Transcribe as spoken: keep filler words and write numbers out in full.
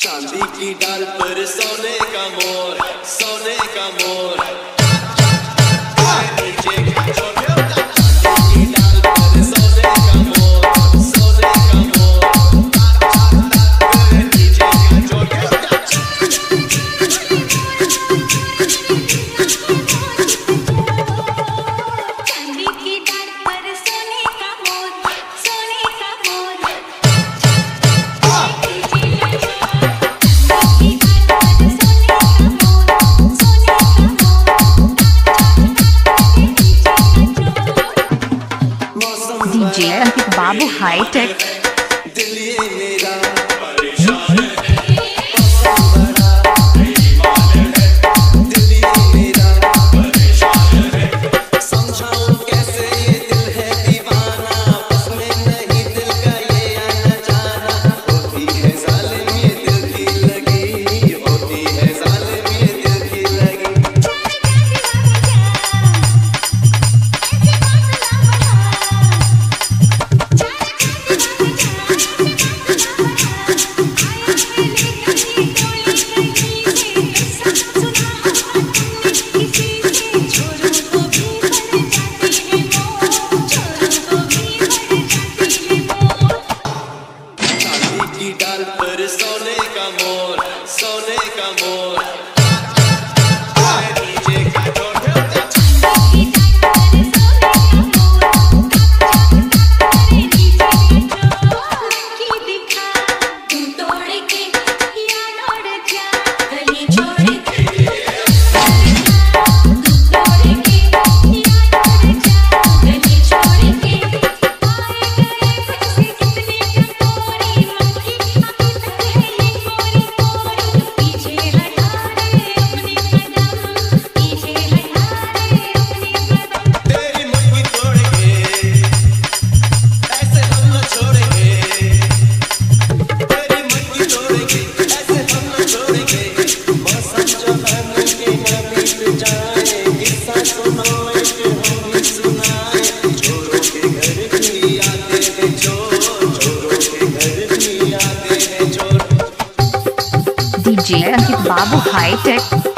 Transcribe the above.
चांदी की डाल पर सोने का मोर, सोने का मोर। नीचे की चांदी की डाल पर सोने का मोर, सोने का मोर। नीचे की चांदी की डाल पर सोने का मोर, सोने का मोर। डीजे अंकित बाबू हाईटेक। दिल ये मेरा डाल पर सोने का मोर, सोने का मोर। नीचे का डीजे अंकित बाबू हाईटेक।